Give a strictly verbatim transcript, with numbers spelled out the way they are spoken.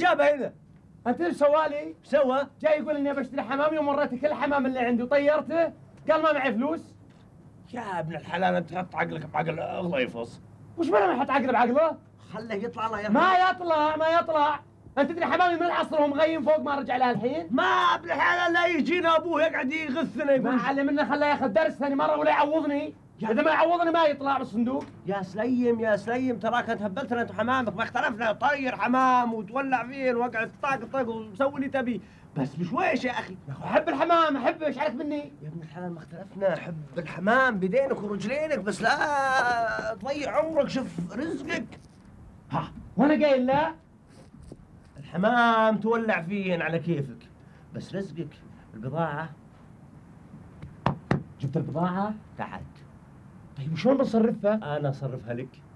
جابه هنا؟ انت ايش سوالي؟ سوى؟ جاي يقول اني بشتري حمام، يوم وريته كل الحمام اللي عندي وطيرته قال ما معي فلوس. يا ابن الحلال انت تحط عقلك بعقل الله يفص. وش بلا ما يحط عقله بعقله؟ خله يطلع الله يرحمه. ما يطلع ما يطلع. انت تدري حمامي من العصر وهم مغيم فوق ما رجع لها الحين؟ ما ابن الحلال لا يجينا ابوه يقعد يغثنا يقول ما علمنا خلاه ياخذ درس ثاني مره ولا يعوضني. اذا ما يعوضني ما يطلع بالصندوق. يا سليم يا سليم تراك انت هبلتنا انت وحمامك، ما اختلفنا، طير حمام وتولع فيه واقعد طاق وسوي اللي تبي، بس بشويش يا اخي. يا اخو احب الحمام احبه، ايش عليك مني؟ يا ابن الحلال ما اختلفنا، حب الحمام بدينك ورجلينك، بس لا تضيع عمرك، شوف رزقك. ها وانا قايل لا؟ الحمام تولع فيه على كيفك، بس رزقك. البضاعة جبت البضاعة؟ تحت. طيب وشلون بنصرفها؟ انا اصرفها لك.